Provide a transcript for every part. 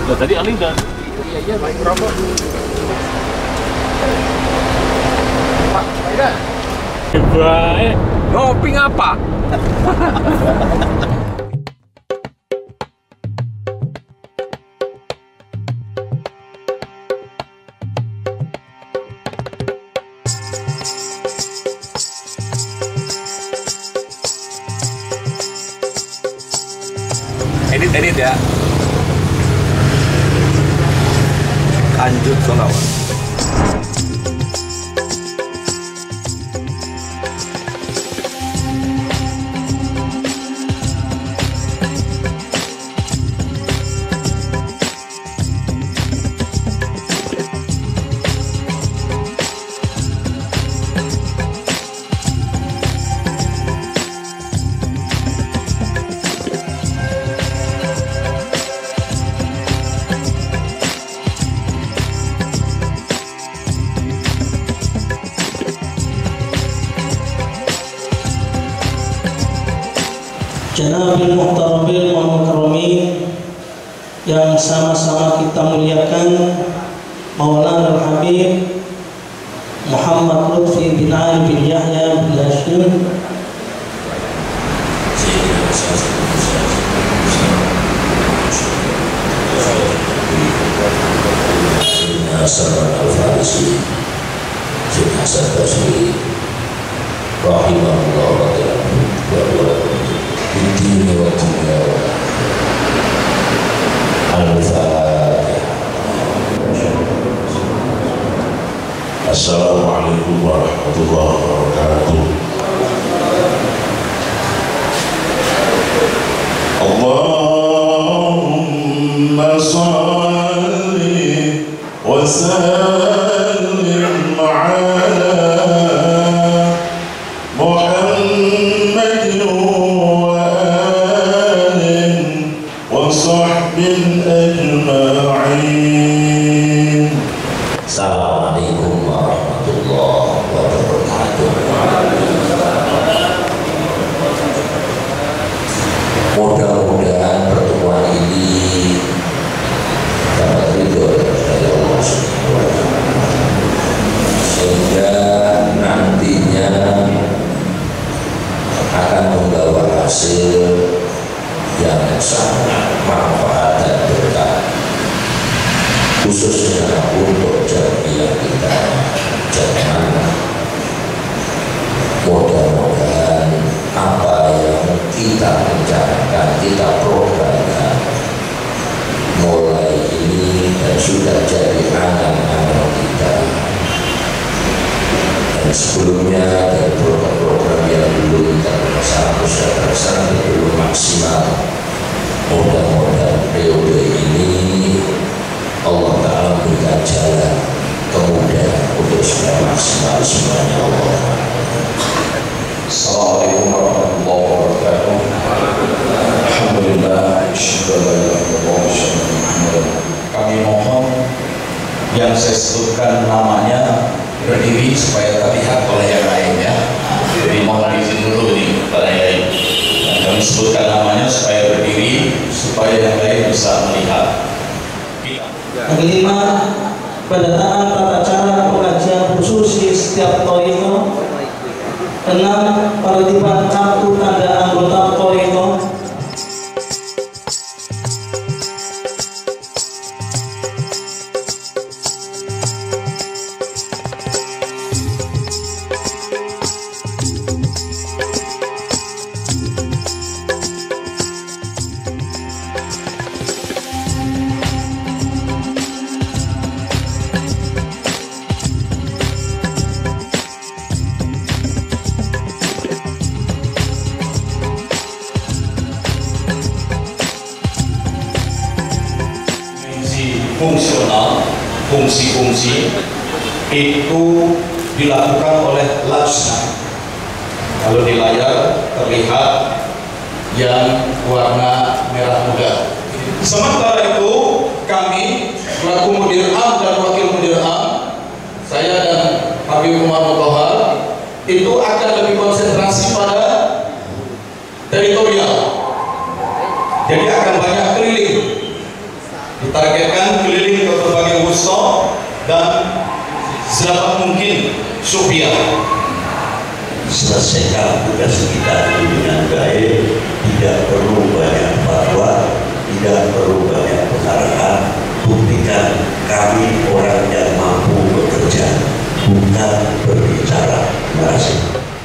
Nah, tadi Ali udah. Iya, main berapa? Pak, Aidan. Baik. Ngopi ngapa? Edit ya. Lanjut Sonawan. Janabil Muhtarabil wa Mukarramin yang sama-sama kita muliakan, Maulana Al-Habib Muhammad Lutfi bin Ali bin Yahya bin Hashim, Salman Al-Farisi, Syekh Hasan Basri, rahimahullah wa ta'ala bidini wa dunya al-Fatihah. Assalamualaikum warahmatullahi wabarakatuh. Allahumma salli wa sallim ala Muhammadin wa alin wa sahbin ajma'in. Assalamualaikum warahmatullahi wabarakatuh. Mudah-mudahan pertemuan ini dapat ridho dari Allah Subhanahu wa Ta'ala, sehingga nantinya akan membawa hasil yang sangat manfaat dan berkah, khususnya untuk jamiah kita jamaah. Mudah-mudahan apa yang kita rencanakan, kita programkan mulai ini dan sudah jadi angan-angan kita, dan sebelumnya dari program-program yang belum kita terlaksana belum maksimal. Mudah-mudahan periode ini Allah Ta'ala berikan jalan kemudahan untuk supaya maksimal semuanya. Allah. Assalamualaikum warahmatullahi wabarakatuh. Alhamdulillah. Kami mohon yang saya sebutkan namanya berdiri supaya terlihat oleh yang lain ya. Jadi mohon izin dulu ini pada yang lain. Dan kami sebutkan namanya supaya berdiri supaya yang lain bisa melihat. yang kelima, pendataan tata cara pengajian khusus di setiap thariqah. 6. Penertiban kartu tanda anggota thariqah. Fungsional, fungsi-fungsi itu dilakukan oleh laksana. Kalau di layar terlihat yang warna merah muda. Sementara itu kami selaku mudir am dan wakil mudir am, saya dan Habib Umar Mutahar itu akan lebih konsentrasi pada teritorial. Jadi akan banyak keliling di targetkan keliling ke berbagai wusto dan sedapat mungkin Sofia. Selesaikan tugas kita dengan baik, tidak perlu banyak fatwa, tidak perlu banyak pengarahan. Buktikan kami orang yang mampu bekerja, bukan berbicara. Terima kasih.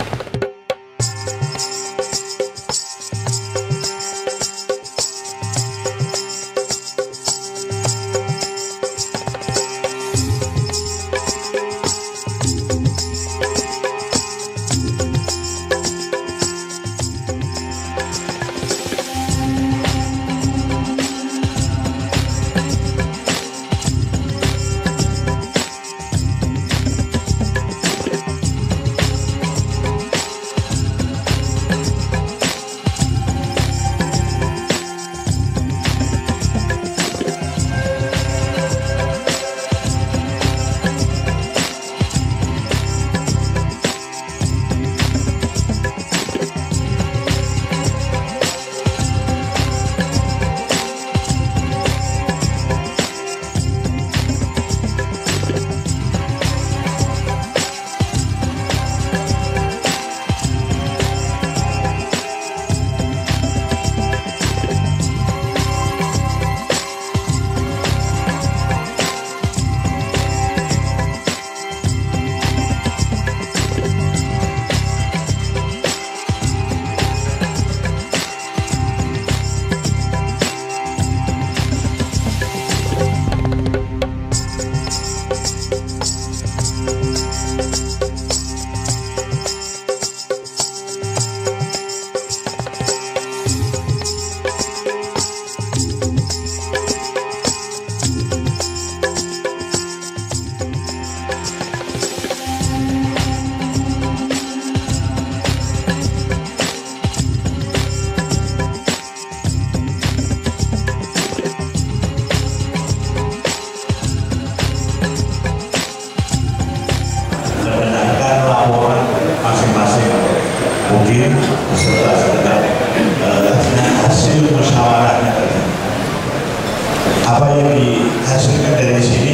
mungkin setelah hasil musyawarahnya apa yang dihasilkan dari sini,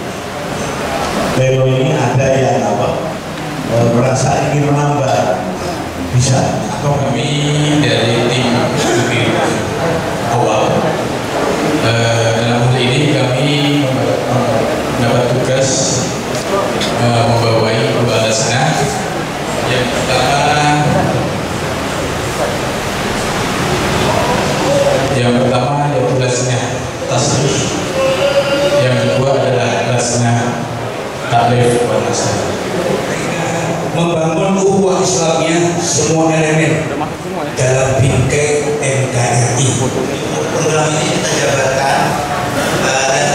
Belo ini ada yang merasa ingin menambah, bisa atau kami dari tim jubir awal dalam hal ini kami mendapat tugas membawai dua alasana. Yang pertama yaitu alasana tasrif, yang kedua adalah alasana taklif wal asar. Membangun ukhuwah Islamnya semua elemen dalam bingkai NKRI. Program ini kita jabarkan dan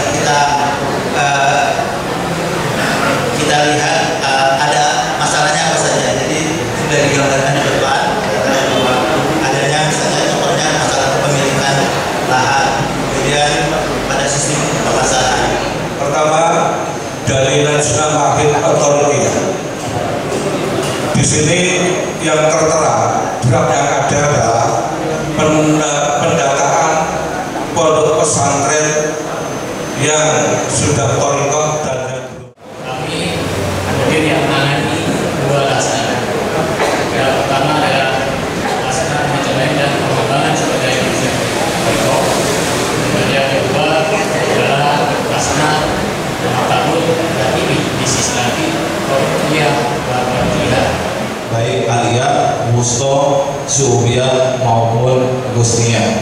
kita lihat ada masalahnya apa saja. Jadi sudah digambarkan di depan adanya misalnya contohnya masalah kepemilikan lahan, kemudian pada sistem pemasaran. pertama dari National Market Authority. Di sini yang tertera draft yang ada adalah pendataan pondok pesantren yang sudah thariqah dan kami kemudian yang menangani dua laksana. Yang pertama adalah laksana manajemen dan pengembangan sebagai usaha thariqah. Kemudian yang kedua adalah laksana tahun dan ini bisnis lagi Ruqyah wa Fardiyah. Baik Alia, Wusto, Suubiyah maupun Gusnia.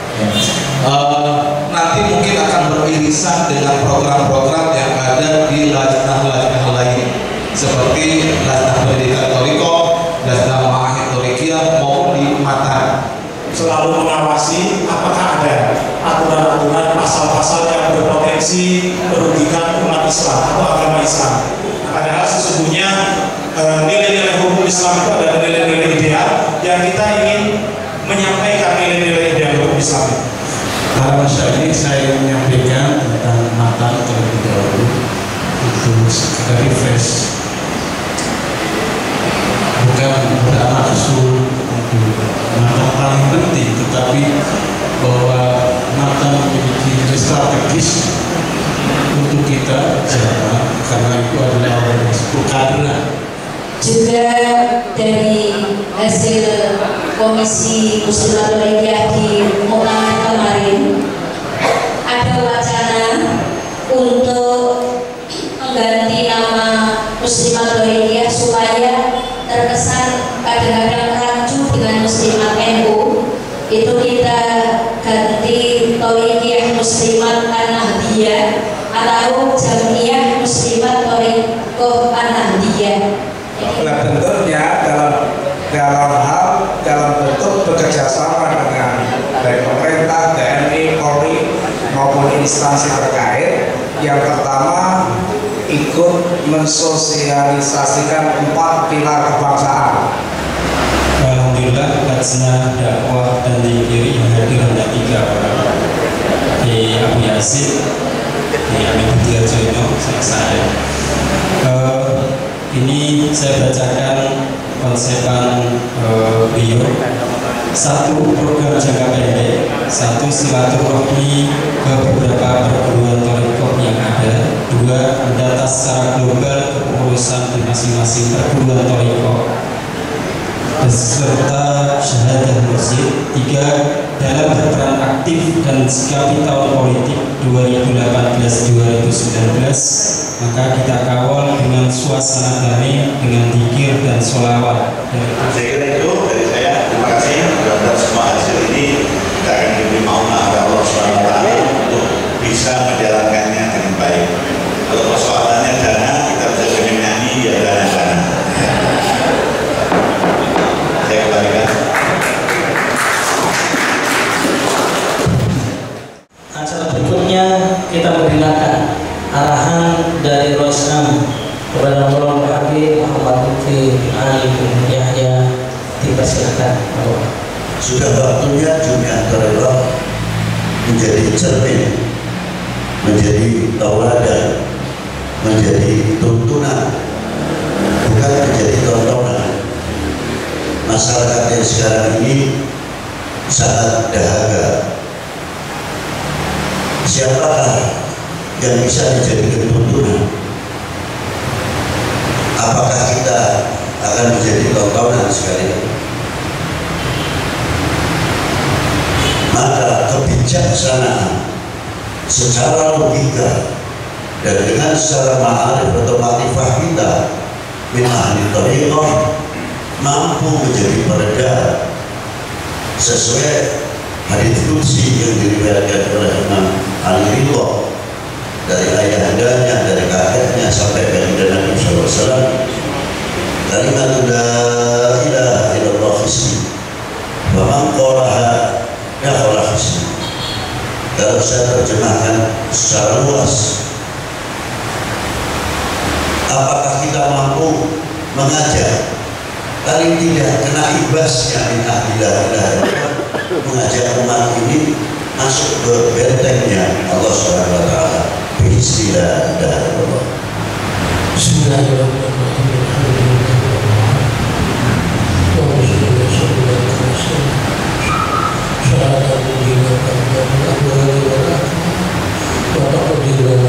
Nanti mungkin akan beririsan dengan program-program yang ada di lajnah-lajnah lain seperti lajnah pendidikan thariqah, lajnah ma'ahid thariqiyah maupun di Matan. Selalu mengawasi apakah ada aturan-aturan pasal-pasal yang berpotensi merugikan umat Islam atau agama Islam. Padahal sesungguhnya nilai-nilai hukum Islam itu adalah nilai-nilai ideal yang kita ingin menyampaikan nilai-nilai ideal hukum Islam. Pada masa ini saya menyampaikan tentang Matan terlebih dahulu, itu sekedar refresh, bukan bermaksud untuk Matan paling penting, tetapi bahwa Matan memiliki nilai strategis untuk kita jamaah, karena itu adalah karena juga dari hasil Komisi Muslimatul Hidayah di Muktamar kemarin ada wacana untuk mengganti nama Muslimatul Hidayah supaya terkesan kadang-kadang rancu dengan Muslimat NU. Itu kita ganti Thorikiyah Muslimat An-Nahdiyah atau Jamiyah Muslimat Thorikoh An-Nahdiyah. Nah, tentunya dalam bentuk bekerjasama dengan baik pemerintah, TNI, Polri maupun instansi terkait. Yang pertama, ikut mensosialisasikan 4 pilar kebangsaan. Alhamdulillah, Lajnah dakwah dan zikir yang hadir hanya 3 orang. Di Abu Yasin, di Amin Budiarjono, saya. Ini saya bacakan konsepan beliau. 1. Program jangka pendek. 1. Silaturahmi ke beberapa perguruan thariqah yang ada. 2. Mendata secara global kepengurusan di masing-masing perguruan thariqah beserta syahadah masjid. 3. Dalam berperan aktif dan sikapi tahun politik 2018-2019, maka kita kawal dengan suasana damai, dengan zikir dan sholawat. Saya kira itu dari saya. Terima kasih. Mudah-mudahan semua hasil ini kita akan diberi maunah oleh Allah SWT untuk bisa menjalankannya dengan baik. Kalau persoalannya dana, kita bisa dengan nyanyi ya dana. Saya kembalikan. Acara berikutnya kita mendengarkan arahan dari Roisam kepada Bapak Habib Muhammad Lutfi Ali bin Yahya. Dipersilakan. Sudah waktunya Jamiah Thariqah menjadi cermin, menjadi tauladan, menjadi tuntunan, bukan menjadi tontonan. Masyarakat yang sekarang ini sangat dahaga. Siapakah yang bisa dijadikan tuntunan? Apakah kita akan menjadi tontonan sekali? Maka kebijaksanaan secara logika dan dengan secara ma'arif atau ma'rifah kita min ahli thariqah mampu menjadi peredam sesuai hadits qudsi yang diriwayatkan oleh Imam Ali Ridho dari ayahandanya, dari kakeknya sampai ke Nabi SAW. Kalimat la ilaha illallah hisni wa man qalaha dakhala hisni. Kalau saya terjemahkan secara luas, apakah kita mampu mengajak paling tidak kena ibasnya min ahli la ilaha illallah, mengajak umat ini masuk ke bentengnya Allah Subhanahu wa taala. Bismillahirrahmanirrahim. Bismillahirrahmanirrahim.